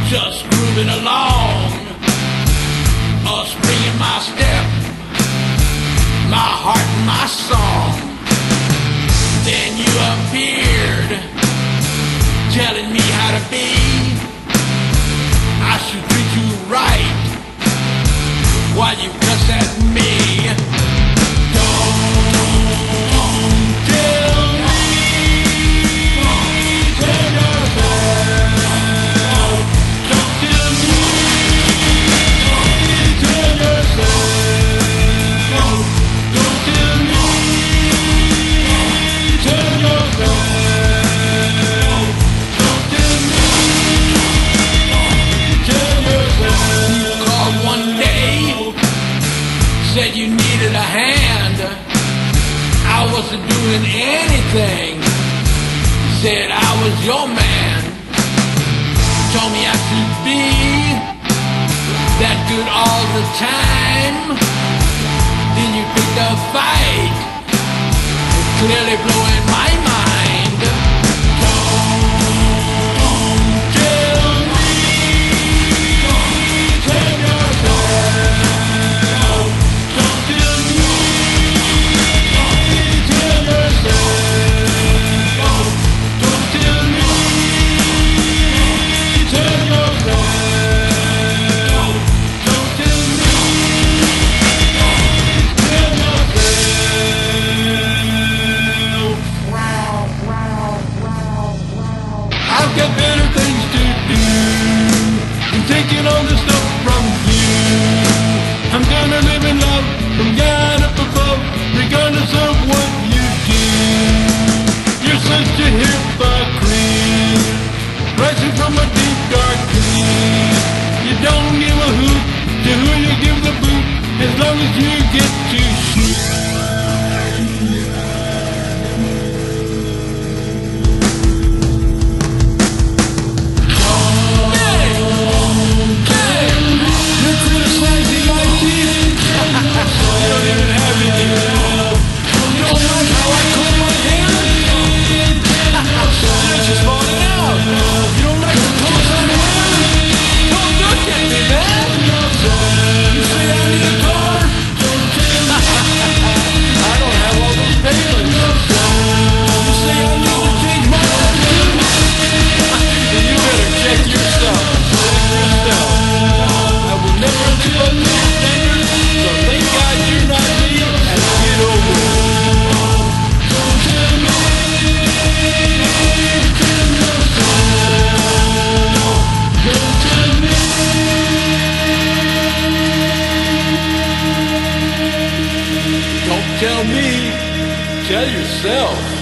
just grooving along, a spring in my step, my heart and my song. Then you appeared, telling me how to be. I should treat you right while you cuss at me. Said you needed a hand, I wasn't doing anything. Said I was your man, told me I should be that good all the time. Then you picked a fight, clearly blowing my mind. Don't tell me, tell yourself. I've got better things to do than taking all this stuff from you. I'm gonna live in love from God up above, regardless of what you do. You're such a hypocrite, rising from a deep dark pit. You don't give a hoot to who you give the boot, as long as you get to shoot. Tell me, tell yourself.